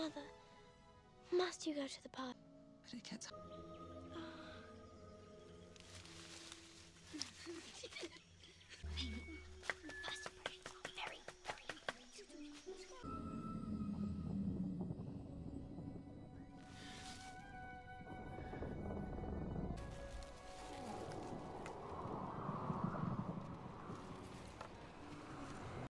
Mother, must you go to the pub? But it gets...